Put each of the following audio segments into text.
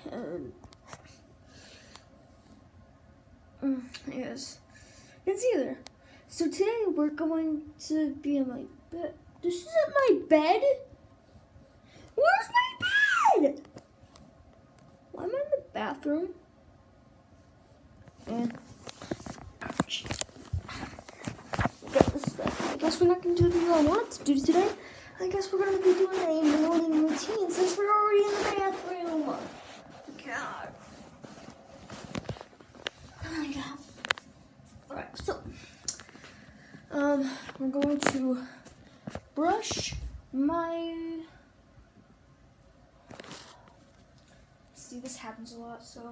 Yes, it's either. So today we're going to be in my bed. This isn't my bed. Where's my bed? Why am I in the bathroom? And ouch. I guess we're not going to do the video I wanted to do today. I guess we're going to be doing a morning routine since we're already in the bathroom. God. Oh my God. Alright, so we're going to brush my... See, this happens a lot, so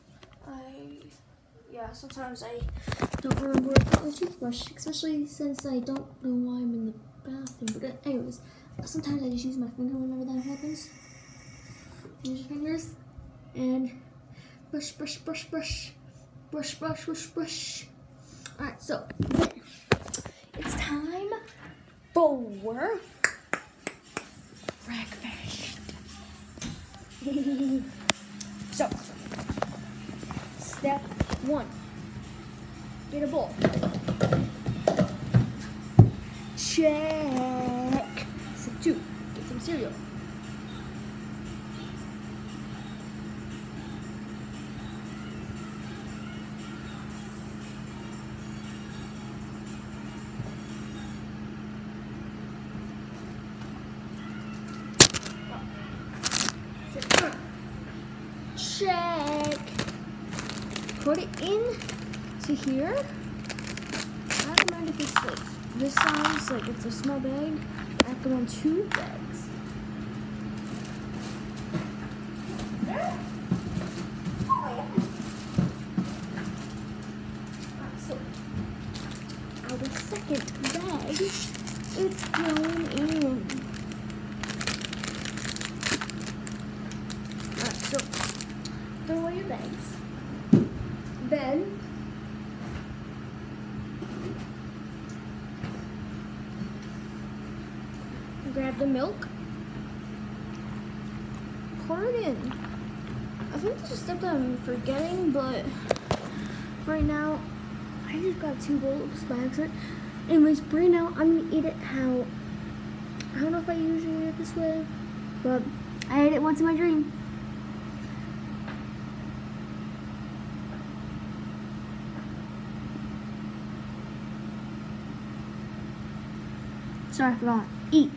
sometimes I don't remember about my toothbrush, especially since I don't know why I'm in the bathroom. But anyways, sometimes I just use my finger whenever that happens. Use your fingers and brush, brush, brush, brush, brush, brush, brush, brush. Alright, so it's time for breakfast. So, step 1, get a bowl. Check. Step 2, get some cereal. Check. Put it in to here. I recommend if it's like this size, like it's a small bag, I recommend 2 bags. So our second bag, it's going in. So, throw away your bags. Then, grab the milk. Pour it in. I think there's a step that I'm forgetting, but right now, I just got 2 bowls by accident. Anyways, right now, I'm gonna eat it how, I don't know if I usually eat it this way, but I ate it once in my dream. Sorry, I forgot. Eat.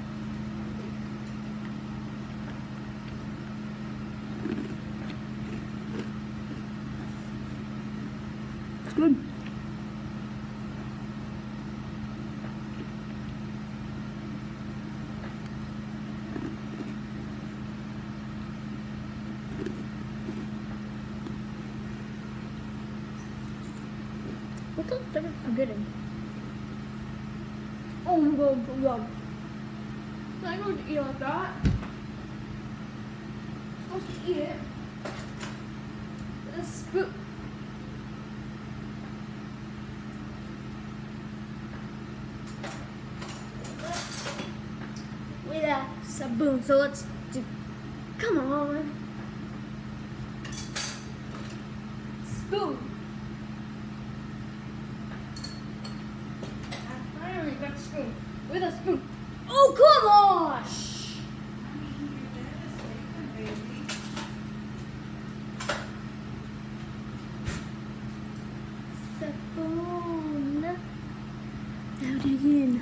It's good. What the fuck am I getting? Oh my God. Can I go to eat like that? I'm supposed to eat it with a spoon. With a spoon. So let's do. Come on. Spoon. Got a spoon. With a spoon. Oh, come on! Spoon. Now dig in.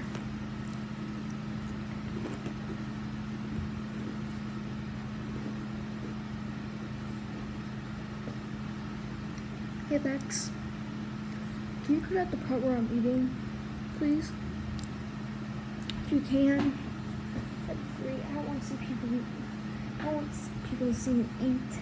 Hey, Bex. Can you cut out the part where I'm eating, please? If you can, that'd be great. I don't want to see people eat. I don't want people to see me eat.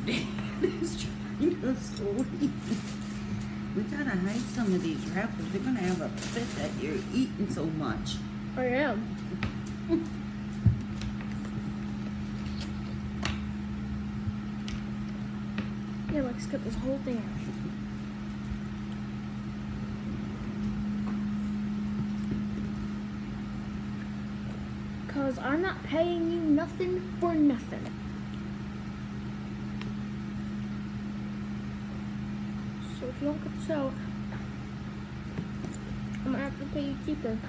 Dad is trying to sleep. We gotta hide some of these wrappers. They're gonna have a fit that you're eating so much. I am. Yeah, let's cut this whole thing out. Cause I'm not paying you nothing for nothing. So if you don't cut this out, I'm gonna have to pay you cheaper.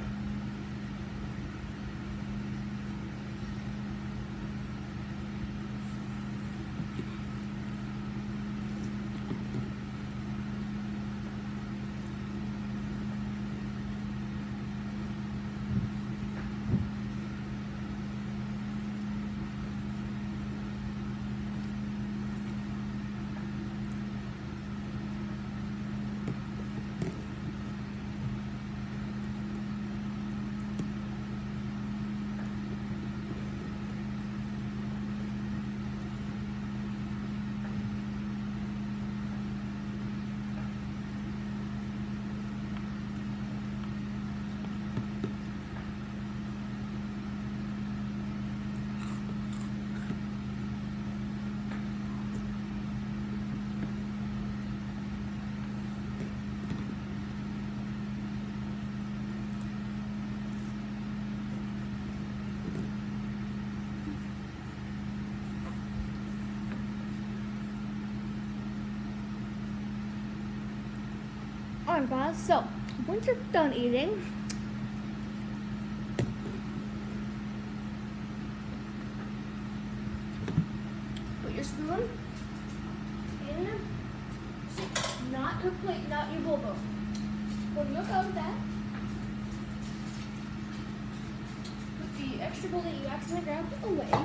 Alright guys, so once you're done eating, put your spoon in, not your plate, not your bowl. When you're done with that, put the extra bowl that you accidentally grabbed away.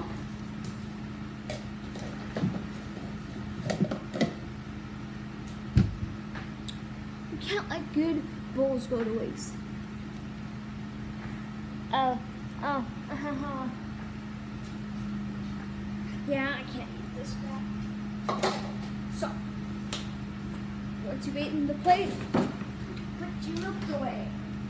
Can't let good bowls go to waste. Yeah, I can't eat this crap. So, once you've eaten the plate, put your milk away.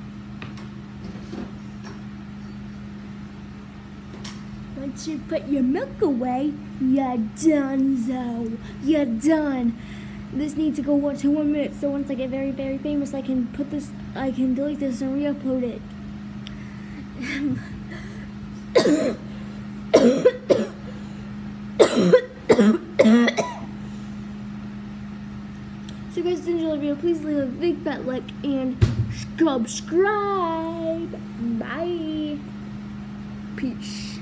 Once you put your milk away, you're done, you're done. This needs to go 2 more minutes, so once I get very, very famous, I can delete this and re-upload it. So if you guys did enjoy the video, please leave a big fat like and subscribe. Bye. Peace.